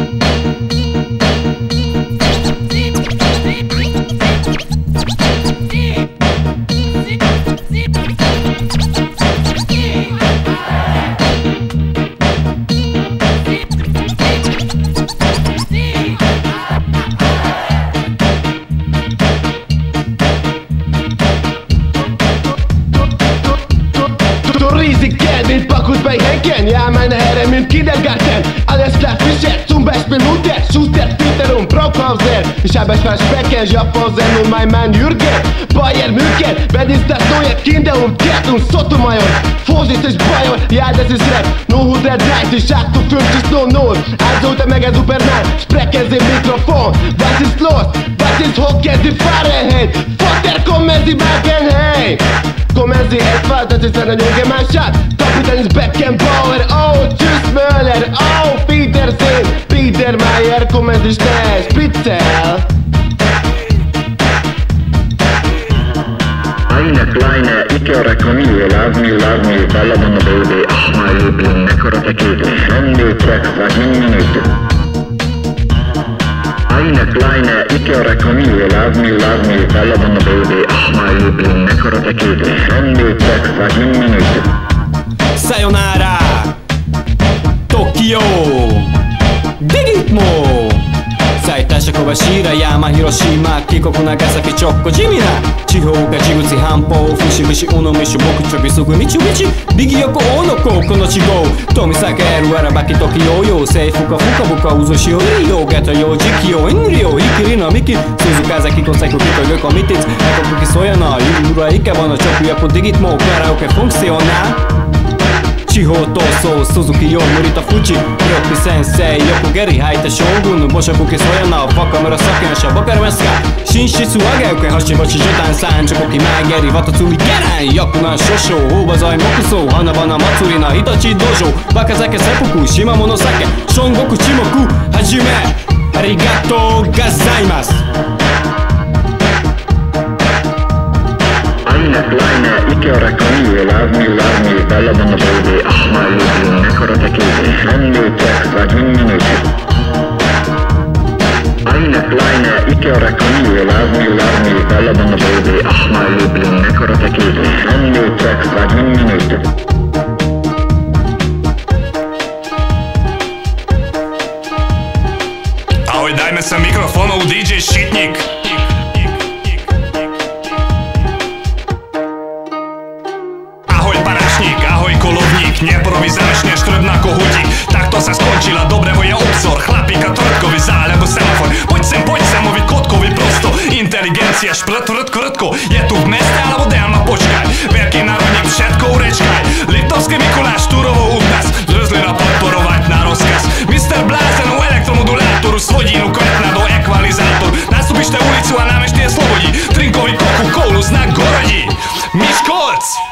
Ja, meine Herren im Kindergarten, alles klar Fischer, zum Beispiel Mutter, Schuster, Peter und Brauchhauser. Ich habe es versprechen, Japosen und mein Mann Jürgen, Bayer München, wenn ist das neue Kinder und Gerd und Sotomayor. Vorsichtig Bayer, ja das ist recht, nur 130, 58, 00. Also der Mega Superman, sprechen Sie Mikrofon. Was ist los? Was ist Hockey, die Fahrenheit? Vater, kommen Sie wagen, hey! Kommen Sie etwa, das ist eine junge Mannschaft. Kapitän ist Beckenbauer, oh, tschüss Möller, auf Wiedersehen. Biedermeier, kommen Sie schnell, Spitze. Eine kleine Ikea-Familie, love me, bella donna baby, ach mein Liebling, mekkora te kiitli, Randy Track, sag min Minute. Eine kleine Ikea-Familie, love me, bella donna baby, ach mein Liebling, mekkora te kiitli, Randy Track, sag min Minute. Sayonara, Tokyo, Digitmo. 最多色は白山広島帰国長崎ちょっこ地味な地方が地口半方節々尾道僕ちょびすぐみちみち右横大の子この地方富避けるわらばき時よよ制服かふかぶかうずしよいよゲトよ時期よ遠慮いきりの幹鈴風崎こさくきとよこみてつあこぶきそやなゆるらいかばの直訳ディギッモカラオケフォンクスよな地方闘争鈴木よ無理と富士ロック先生横蹴り吐いた将軍の母職基礎やなバカ紫のしょぼかりますが寝室上げ受け星々序断三十国前蹴りわたつりげないよくな少々大場材木葬花々祭りな日立道場バカ酒切腹島物酒孫悟空地目はじめありがとうございます Eine kleine Ikea-Familie, love me, bella donna baby, ach mein Liebling, mekkora te kiitli, Randy Track, sag min Minute. Eine kleine Ikea-Familie, love me, bella donna baby, ach mein Liebling, mekkora te kiitli, Randy Track, sag min Minute. Ahoj, dajme sa mikrofónov, DJ Šitník. Neprovi začne štrt na kohútik. Takto sa skončila dobre moje obzor. Chlapíka tvrdko vyzá, alebo semafor. Poď sem, moviť kotkovi prosto. Inteligencia šprt, krtko. Je tu v meste, alebo dejma počkaj. Veľký národník, všetko urečkaj. Litovský Mikuláš, Turovo u nás. Zrezlina podporovať na rozkaz. Mr. Blázen u elektromodulátoru. Svodínu koretná do ekvalizátor. Nastúpište ulicu a námeštie slobodí. Trinkový Coca-Colu, znak gorodí. Miškolc.